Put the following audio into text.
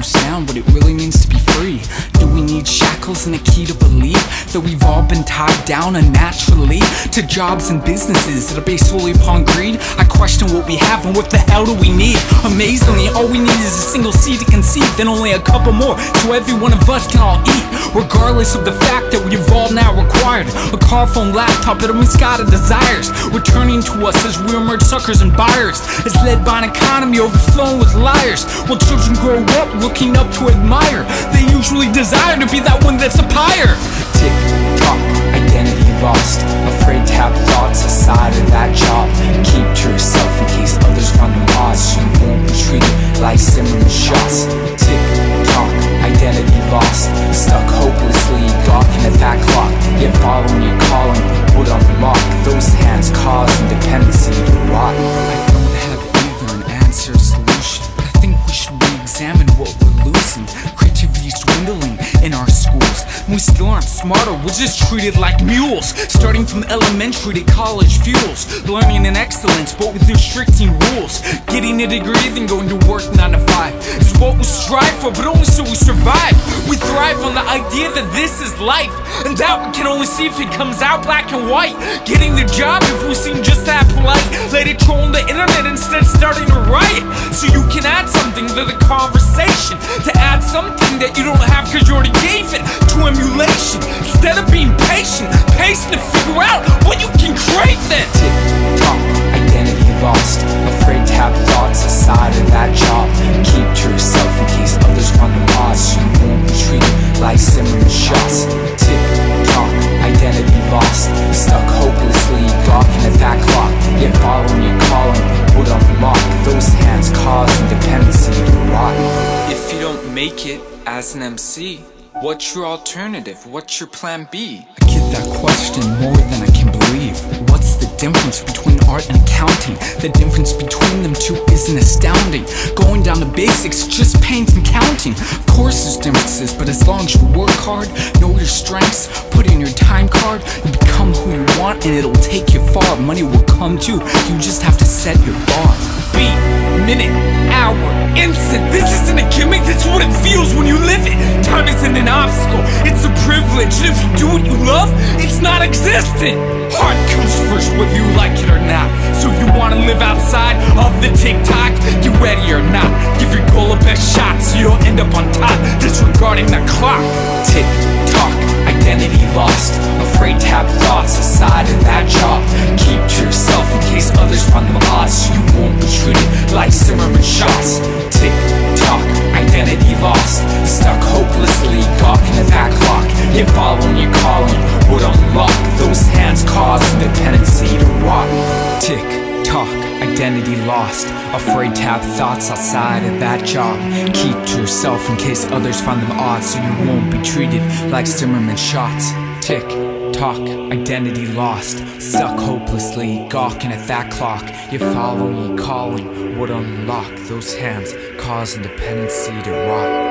understand what it really means to be free? Do we need shackles and a key to believe that we've all been tied down unnaturally to jobs and businesses that are based solely upon greed? I question what we have and what the hell do we need? Amazingly, all we need is a single seed to conceive, then only a couple more, so every one of us can all eat, regardless of the fact that we've all now required a car phone, laptop that our misguided desires returning to us as we emerge suckers and buyers, as led by an economy overflowing with liars. While children grow up looking up to admire, they usually desire to be that one that's up higher. Tick tock, identity lost, afraid to have thoughts aside of that job. Keep to yourself in case others run them odds, so you won't be treated like simmering shots. Tick tock, identity lost, stuck hopelessly, blocking at that clock. Yet following your calling would unlock those hands, causing dependency to rot. I don't have either an answer or solution. I think we should re-examine what we're losing. Creativity's dwindling in our schools, and we still aren't smarter, we're just treated like mules. Starting from elementary to college fuels, learning in excellence but with restricting rules. Getting a degree then going to work 9 to 5 is what we strive for, but only so we survive. We thrive on the idea that this is life, and that we can only see if it comes out black and white. Getting the job if we seem just that polite, let it troll on the internet instead of starting a riot, so you can add something to the conversation, to add something that you don't have because you already gave it, to emulation, instead of being patient to figure out what you can create then. Tick tock, identity lost, afraid to have thoughts aside of that job. Keep to yourself in case others run them odds, so you won't be treated like simmering shots. Tick tock, identity lost, stuck hopelessly, blocking at that clock. Yet following your calling would unlock those hands, causing dependency to rot. If you don't make it as an MC, what's your alternative? What's your plan B? I get that question more than I can believe. What's the difference between art and accounting? The difference between them two isn't astounding. Going down to basics, just paint and counting. Of course there's differences, but as long as you work hard, know your strengths, put in your time card, you become who you want and it'll take you far. Money will come too, you just have to set your bar. Beat, minute, hour, instant. This isn't a gimmick, that's what it feels when you live it. Time isn't an obstacle, it's a privilege. And if you do what you love, it's not existent. Heart comes first whether you like it or not. So if you want to live outside of the TikTok, you ready or not? Give your goal a best shot so you don't end up on top, disregarding the clock. Tick tock, identity lost, afraid to have thoughts aside of that job. Keep to yourself in case others run them odds, so you won't be treated like simmering shots. Tick tock, identity lost, stuck hopelessly, gawking at that clock. Yet following your calling would unlock those hands, causing dependency to rot. Tick tock, identity lost, afraid to have thoughts outside of that job. Keep to yourself in case others find them odd, so you won't be treated like Zimmerman shots. Tick tock, identity lost, stuck hopelessly, gawking at that clock. Your following, calling would unlock those hands, causing dependency to rot.